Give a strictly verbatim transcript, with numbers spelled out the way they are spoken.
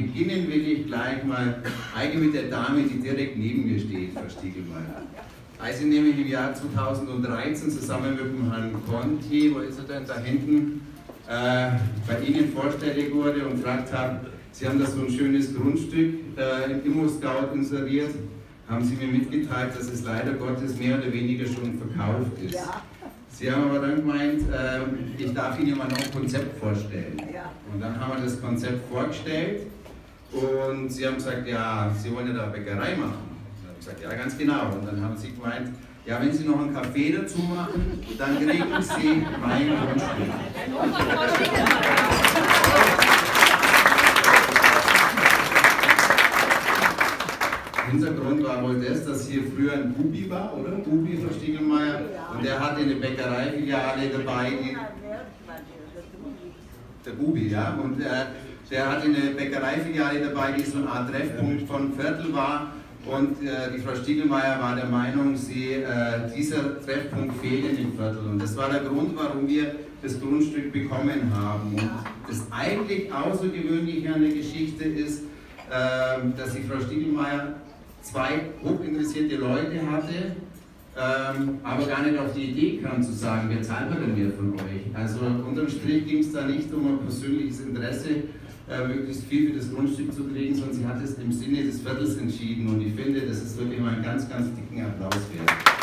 beginnen will ich gleich mal eigentlich mit der Dame, die direkt neben mir steht, Frau Stiegelmeier. Als ich nämlich im Jahr zweitausenddreizehn zusammen mit dem Herrn Conti, wo ist er denn, da hinten, äh, bei Ihnen vorstellig wurde und gefragt habe, Sie haben da so ein schönes Grundstück äh, im Immo-Scout inseriert, haben Sie mir mitgeteilt, dass es leider Gottes mehr oder weniger schon verkauft ist. Ja. Sie haben aber dann gemeint, äh, ich darf Ihnen mal noch ein Konzept vorstellen. Ja. Und dann haben wir das Konzept vorgestellt und Sie haben gesagt, ja, Sie wollen ja da eine Bäckerei machen. Ich habe gesagt, ja, ganz genau. Und dann haben Sie gemeint, ja, wenn Sie noch einen Kaffee dazu machen, dann kriegen Sie mein Grundstück. Hintergrund war wohl das, dass hier früher ein Bubi war, oder? Bubi, Frau Stiegelmeier. Und der hatte eine Bäckereifiliale dabei. Die, der Bubi, ja. Und äh, der hatte eine Bäckereifiliale dabei, die so eine Art Treffpunkt von Viertel war. Und äh, die Frau Stiegelmeier war der Meinung, sie, äh, dieser Treffpunkt fehlt in dem Viertel. Und das war der Grund, warum wir das Grundstück bekommen haben. Und das eigentlich Außergewöhnliche an der Geschichte ist, äh, dass die Frau Stiegelmeier zwei hochinteressierte Leute hatte, ähm, aber gar nicht auf die Idee kam zu sagen, wer zahlt denn mehr von euch? Also unterm Strich ging es da nicht um ein persönliches Interesse, äh, möglichst viel für das Grundstück zu kriegen, sondern sie hat es im Sinne des Viertels entschieden und ich finde, das ist wirklich mal einen ganz, ganz dicken Applaus wert.